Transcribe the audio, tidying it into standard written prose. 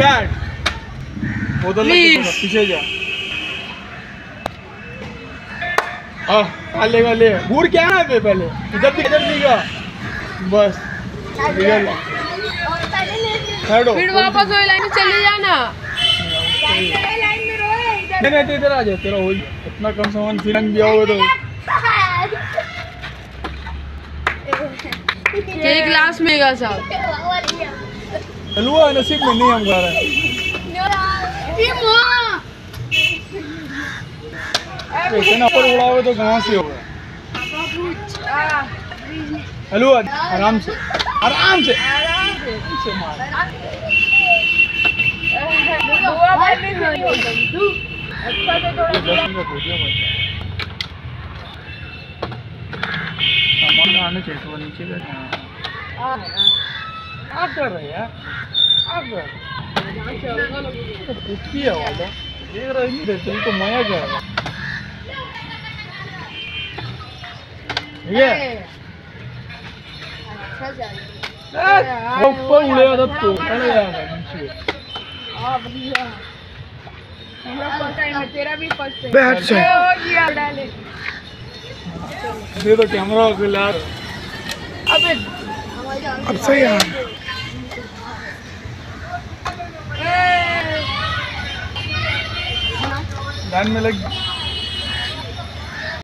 बैठ बोतल पीछे जा। लेगा ले बूढ़ क्या है पे पहले इधर दिखा बस फिर वापस वही लाइन में चले जाना। नहीं तो इधर आ जा तेरा हो इतना कम सामान फिर दिया होगा तो एक ग्लास में साहब हलवा नसीब में नहीं हम खा रहे इतना ऊपर उड़ाओगे तो कहाँ से होगा। हलवा आराम से मार आने चाहिए तो नीचे का क्या कर रहे यार कुछ है वाला देख रहा नहीं देते तो माया क्या है ये ऊपर उड़ेगा तब तो अरे यार नीचे तेरा भी फर्स्ट बैठ से दे दो कैमरा को यार अबे अब सही है लाइन में लग